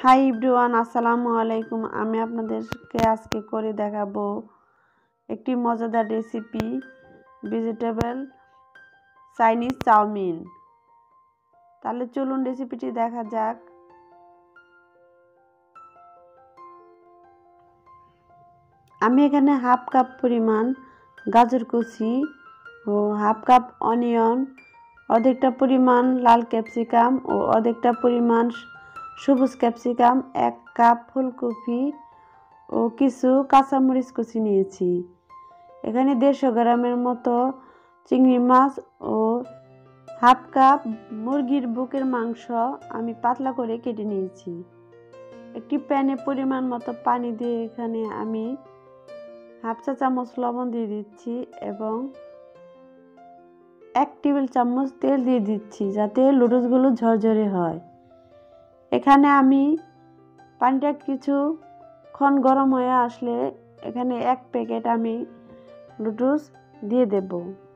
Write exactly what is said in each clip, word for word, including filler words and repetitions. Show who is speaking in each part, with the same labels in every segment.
Speaker 1: Hi everyone, আসসালামু আলাইকুম। আমি আপনাদেরকে আজকে করে দেখাবো একটি মজাদার রেসিপি, ভেজিটেবল চাইনিজ চাউমিন। তাহলে চলুন রেসিপিটি দেখা যাক। আমি এখানে হাফ কাপ পরিমাণ গাজর কুচি ও হাফ কাপ অনিয়ন, অর্ধেকটা পরিমাণ লাল ক্যাপসিকাম ও অর্ধেকটা পরিমাণ সবুজ ক্যাপসিকাম, এক কাপ ফুলকপি ও কিছু কাঁচামরিচ কুচি নিয়েছি। এখানে দেড়শো গ্রামের মতো চিংড়ি মাছ ও হাফ কাপ মুরগির বুকের মাংস আমি পাতলা করে কেটে নিয়েছি। একটি প্যানে পরিমাণ মতো পানি দিয়ে এখানে আমি হাফ চা চামচ লবণ দিয়ে দিচ্ছি এবং এক টেবিল চামচ তেল দিয়ে দিচ্ছি যাতে নুডলসগুলো ঝরঝরে হয়। এখানে আমি পানিটা কিছুক্ষণ গরম হয়ে আসলে এখানে এক প্যাকেট আমি নুডলস দিয়ে দেব।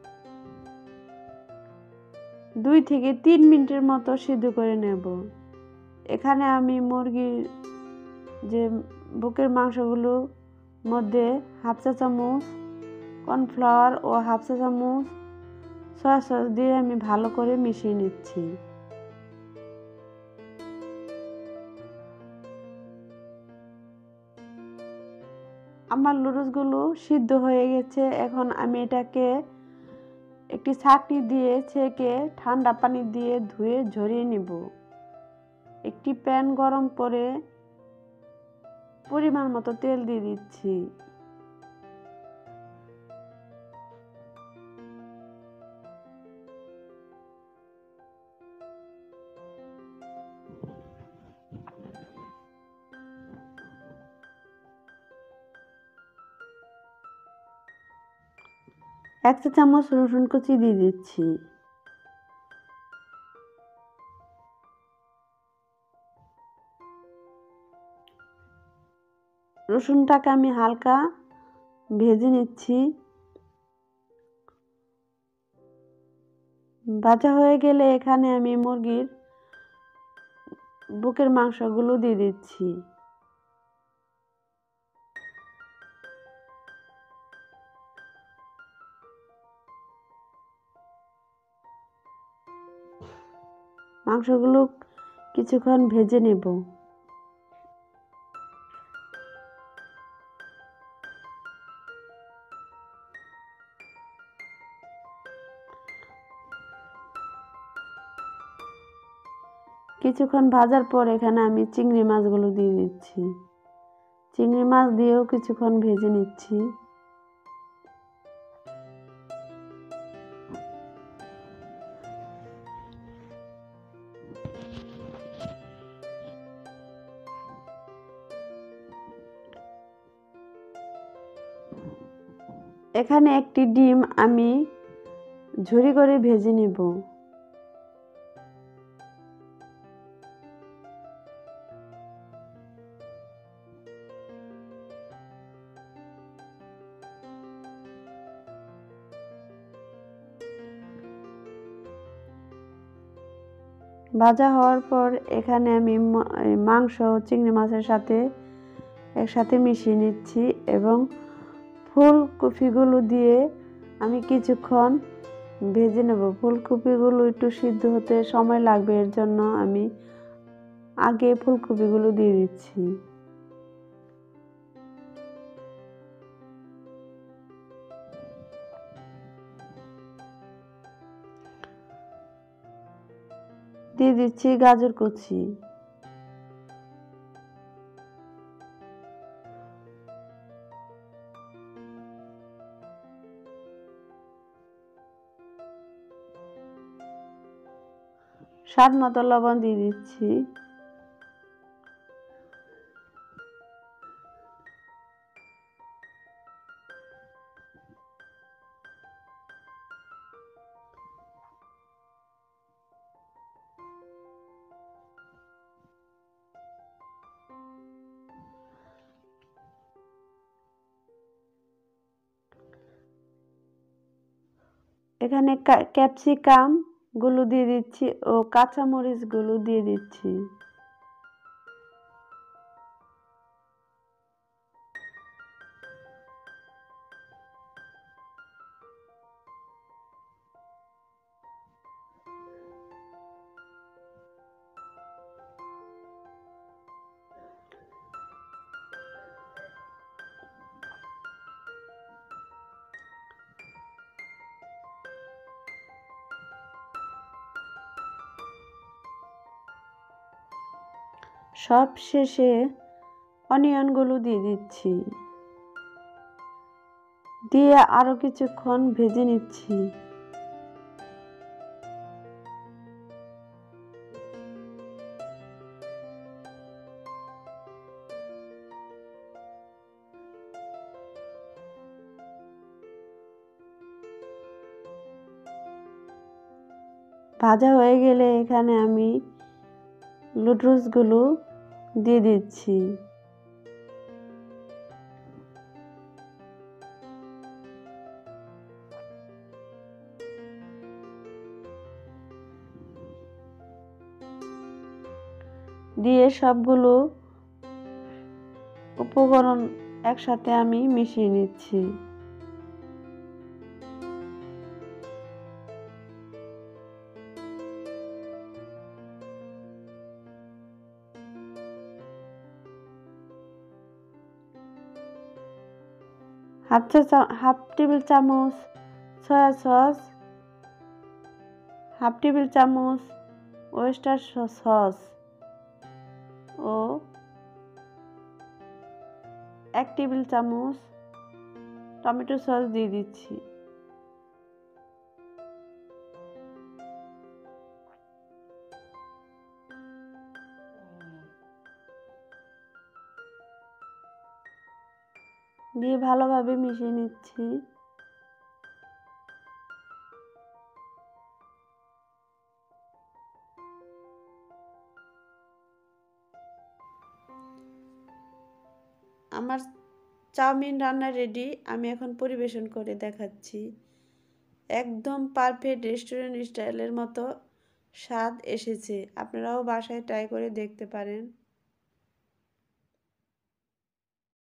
Speaker 1: দুই থেকে তিন মিনিটের মতো সিদ্ধ করে নেব। এখানে আমি মুরগির যে বুকের মাংসগুলো মধ্যে হাফ চা চামচ কর্নফ্লাওয়ার ও হাফ চা চামচ সয়া সস দিয়ে আমি ভালো করে মিশিয়ে নিচ্ছি। আমার নুডলসগুলো সিদ্ধ হয়ে গেছে। এখন আমি এটাকে একটি ছাঁকনি দিয়ে ছেঁকে ঠান্ডা পানি দিয়ে ধুয়ে ঝরিয়ে নেব। একটি প্যান গরম করে পরিমাণ মতো তেল দিয়ে দিচ্ছি। এক চা চামচ রসুন কুচি দিয়ে দিচ্ছি। রসুনটাকে আমি হালকা ভেজে নিচ্ছি। ভাজা হয়ে গেলে এখানে আমি মুরগির বুকের মাংসগুলো দিয়ে দিচ্ছি। মাংসগুলো কিছুক্ষণ ভেজে নেব। কিছুক্ষণ ভাজার পর এখানে আমি চিংড়ি মাছগুলো দিয়ে দিচ্ছি। চিংড়ি মাছ দিয়েও কিছুক্ষণ ভেজে নিচ্ছি। এখানে একটি ডিম আমি ঝুরি করে ভেজে নেব। ভাজা হওয়ার পর এখানে আমি মাংস চিংড়ি মাছের সাথে একসাথে মিশিয়ে নিচ্ছি এবং ফুলকপিগুলো দিয়ে আমি কিছুক্ষণ ভেজে নেব। ফুলকপিগুলো একটু সিদ্ধ হতে সময় লাগবে, এর জন্য আমি আগে ফুলকপিগুলো দিয়ে দিচ্ছি। দিয়ে দিচ্ছি গাজর কুচি। স্বাদ মতো লবণ দিয়ে দিচ্ছি। এখানে ক্যাপসিকাম গুলো দিয়ে দিচ্ছি ও কাঁচামরিচ গুলো দিয়ে দিচ্ছি। সব শেষে অনিয়নগুলো দিয়ে দিচ্ছি, দিয়ে আরও কিছুক্ষণ ভেজে নিচ্ছি। ভাজা হয়ে গেলে এখানে আমি নুডলসগুলো দিয়ে দিচ্ছি। দিয়ে সবগুলো উপকরণ একসাথে আমি মিশিয়ে নিচ্ছি। হাফ চা হাফ টেবিল চামচ সয়া সস, হাফ টেবিল চামচ ওয়েস্টার সস ও এক টেবিল চামচ টমেটো সস দিয়ে দিচ্ছি। দিয়ে ভালোভাবে মিশিয়ে নিচ্ছি। আমার চাউমিন রান্না রেডি, আমি এখন পরিবেশন করে দেখাচ্ছি। একদম পারফেক্ট রেস্টুরেন্ট স্টাইলের মতো স্বাদ এসেছে। আপনারাও বাসায় ট্রাই করে দেখতে পারেন।